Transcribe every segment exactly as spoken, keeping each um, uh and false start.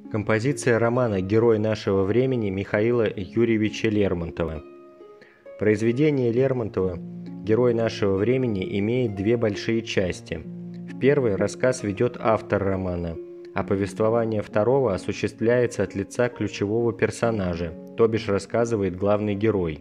Композиция романа «Герой нашего времени» Михаила Юрьевича Лермонтова. Произведение Лермонтова «Герой нашего времени» имеет две большие части. В первой рассказ ведет автор романа, а повествование второго осуществляется от лица ключевого персонажа, то бишь рассказывает главный герой.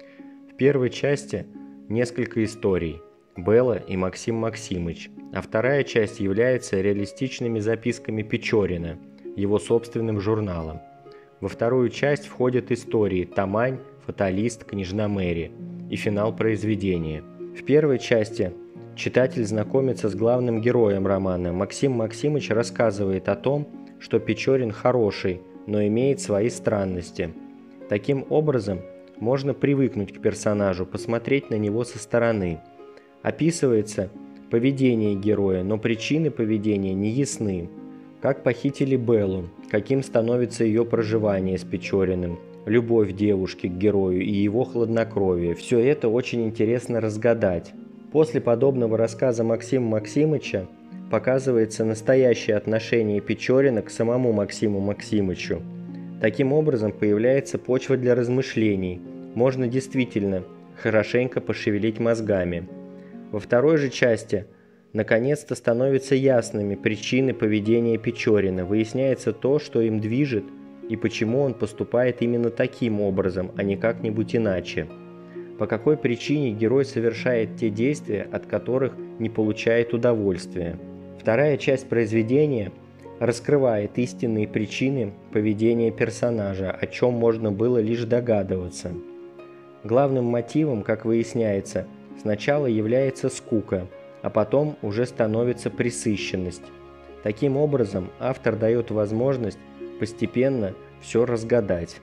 В первой части несколько историй – Белла и Максим Максимыч, а вторая часть является реалистичными записками Печорина, его собственным журналом. Во вторую часть входят истории «Тамань», «Фаталист», «Княжна Мэри» и финал произведения. В первой части читатель знакомится с главным героем романа. Максим Максимыч рассказывает о том, что Печорин хороший, но имеет свои странности. Таким образом, можно привыкнуть к персонажу, посмотреть на него со стороны. Описывается поведение героя, но причины поведения не ясны. Как похитили Беллу, каким становится ее проживание с Печориным, любовь девушки к герою и его хладнокровие – все это очень интересно разгадать. После подобного рассказа Максима Максимыча показывается настоящее отношение Печорина к самому Максиму Максимычу. Таким образом появляется почва для размышлений, можно действительно хорошенько пошевелить мозгами. Во второй же части наконец-то становятся ясными причины поведения Печорина, выясняется то, что им движет и почему он поступает именно таким образом, а не как-нибудь иначе. По какой причине герой совершает те действия, от которых не получает удовольствия. Вторая часть произведения раскрывает истинные причины поведения персонажа, о чем можно было лишь догадываться. Главным мотивом, как выясняется, сначала является скука, а потом уже становится пресыщенность. Таким образом, автор дает возможность постепенно все разгадать.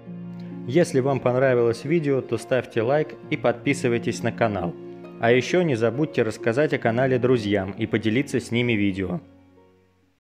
Если вам понравилось видео, то ставьте лайк и подписывайтесь на канал. А еще не забудьте рассказать о канале друзьям и поделиться с ними видео.